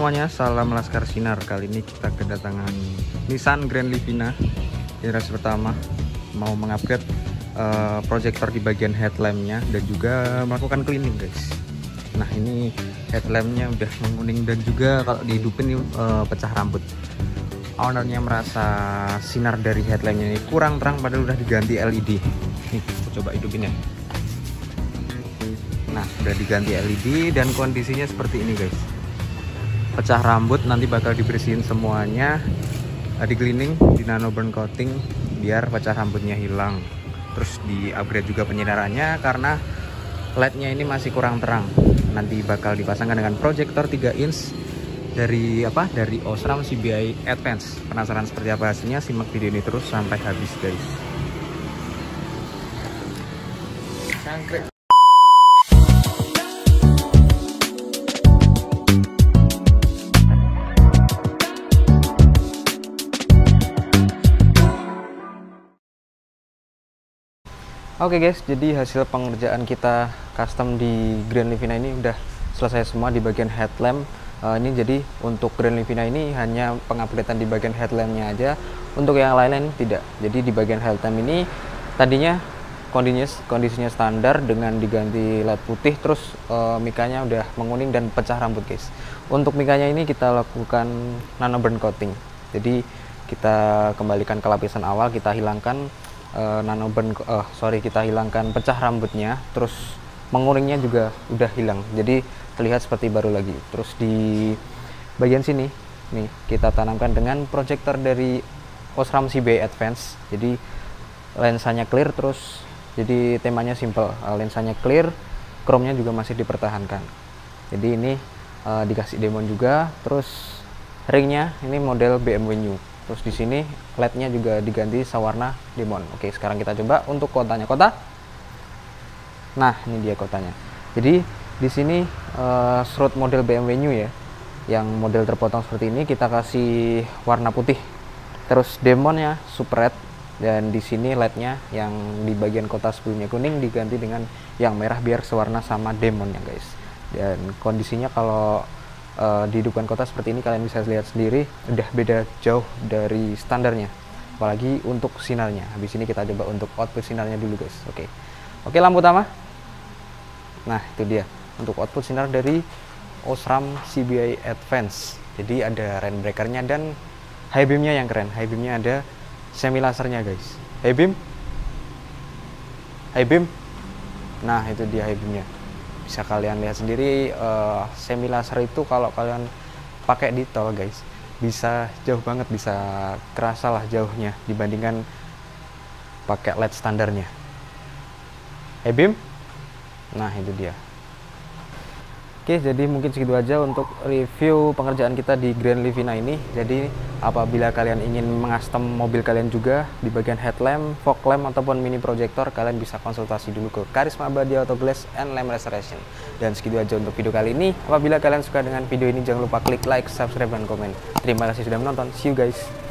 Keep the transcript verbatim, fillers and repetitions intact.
semuanya, salam Laskar Sinar. Kali ini kita kedatangan Nissan Grand Livina generasi pertama, mau mengupgrade uh, proyektor di bagian headlampnya dan juga melakukan cleaning guys. Nah ini headlampnya udah menguning dan juga kalau dihidupin uh, pecah rambut. Ownernya merasa sinar dari headlampnya ini kurang terang padahal udah diganti L E D. Nih, kita coba hidupin ya. Nah udah diganti L E D dan kondisinya seperti ini guys. Pecah rambut nanti bakal dibersihin semuanya, di cleaning, di nano burn coating biar pecah rambutnya hilang. Terus di upgrade juga penyinarannya karena L E D-nya ini masih kurang terang. Nanti bakal dipasangkan dengan proyektor tiga inch dari apa? Dari Osram C B I Advance. Penasaran seperti apa hasilnya? Simak video ini terus sampai habis guys. Cangkrik. Oke guys, jadi hasil pengerjaan kita custom di Grand Livina ini udah selesai semua di bagian headlamp. Uh, ini jadi untuk Grand Livina ini hanya pengupdatean di bagian headlampnya aja. Untuk yang lain-lain tidak. Jadi di bagian headlamp ini tadinya kondisinya, kondisinya standar dengan diganti L E D putih, terus uh, mikanya udah menguning dan pecah rambut guys. Untuk mikanya ini kita lakukan nano burn coating. Jadi kita kembalikan ke lapisan awal, kita hilangkan Uh, nano burn, uh, sorry kita hilangkan pecah rambutnya, terus menguringnya juga udah hilang, jadi terlihat seperti baru lagi. Terus di bagian sini nih kita tanamkan dengan proyektor dari Osram C B I Advance, jadi lensanya clear, terus jadi temanya simple, uh, lensanya clear, chrome-nya juga masih dipertahankan. Jadi ini uh, dikasih demon juga, terus ringnya ini model B M W New. Terus di sini L E D-nya juga diganti sawarna demon. Oke, sekarang kita coba untuk kotanya. Kota. Nah, ini dia kotanya. Jadi di sini uh, shroud model B M W New ya, yang model terpotong seperti ini kita kasih warna putih. Terus demonnya super red, dan di sini L E D-nya yang di bagian kota sebelumnya kuning diganti dengan yang merah biar sewarna sama demonnya guys. Dan kondisinya kalau Uh, di hidupkan kota seperti ini kalian bisa lihat sendiri udah beda jauh dari standarnya, apalagi untuk sinarnya. Habis ini kita coba untuk output sinarnya dulu guys. Oke okay. Oke okay, lampu utama. Nah itu dia untuk output sinar dari Osram C B I Advance. Jadi ada rain breakernya dan high beamnya yang keren. High beamnya ada semi lasernya guys. High beam, high beam. Nah itu dia high beamnya. Bisa kalian lihat sendiri, uh, semi laser itu kalau kalian pakai di tol guys bisa jauh banget, bisa kerasa lah jauhnya dibandingkan pakai L E D standarnya. High beam. Nah itu dia. Oke, jadi mungkin segitu aja untuk review pengerjaan kita di Grand Livina ini. Jadi apabila kalian ingin mengustom mobil kalian juga di bagian headlamp, fog lamp ataupun mini projector, kalian bisa konsultasi dulu ke Karisma Abadi Auto Glass and Lamp Restoration. Dan segitu aja untuk video kali ini. Apabila kalian suka dengan video ini, jangan lupa klik like, subscribe, dan komen. Terima kasih sudah menonton. See you guys.